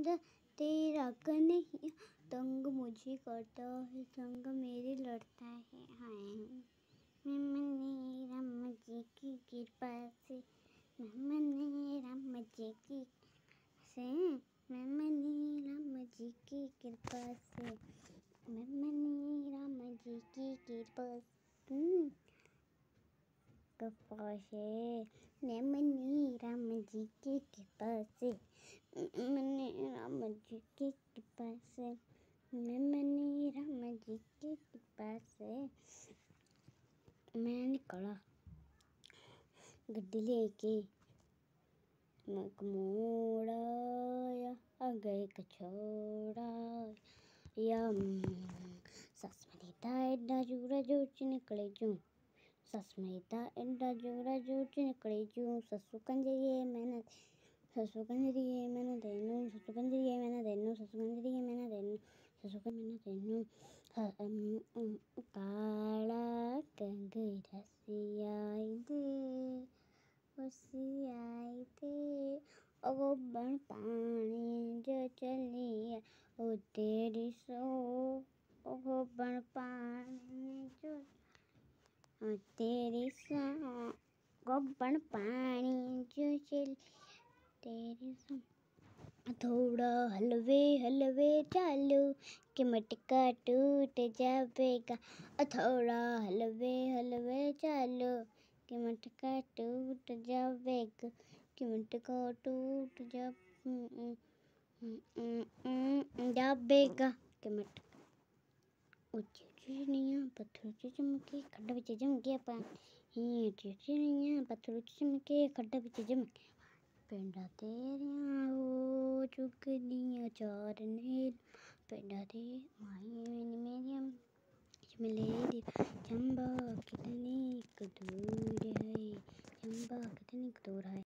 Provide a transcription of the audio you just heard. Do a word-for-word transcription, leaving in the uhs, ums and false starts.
चंदा तेरा कन्हैया, तंग मुझे करता है, संग मेरे लड़ता है। हाय मैंने राम जी की कृपा से, मैंने राम जी की से, मैंने राम जी की कृपा से, मैंने राम जी की कृपा से कृपा से, मैंने राम जी की कृपा से, मैंने राम जी की कृपा से, मैंने राम जी की कृपा से। मैं निकला गड्डी लेके, एक मोड़ आया, आगे एक छोड़ा या सस मेरी दा एडा जोरा जोर च निकले जूं, सस मेरी दा एडा जोरा जोर च निकले जूं, ससु कंजरिए मैंने ससु कंजरिए मैंने देनू, ससु कंजरिए मैंने देनू, ससु कंजरिए मैंने देनू, ससु कंजरिए मैंने देनू। काला कंगरा सियाई दे, ओ सियाई दे, ओ बन पानी जो चलिया, ओ तेरी सो, ओ बन पानी जो ओ तेरी सो, ओ बन पानी जो चल तेरी सो। थोड़ा हलवे हलवे चालो कि मटका टूट जाएगा, थोड़ा हलवे हलवे चालो कि मटका टूट जाएगा, कि मटका टूट जा जाएगा कि मटका। ऊंची चिड़िया पत्थरों से चमके, खड्डा विच चमके पानी, ऊंची चिड़िया पत्थरों से चमके, खड्डा विच चमके पेंडा तेरिया ओ चुगदियां चार ने, पेंडा ते माई मेरी मेरी चंबा कितनी दूर है, चंबा कितनी दूर है।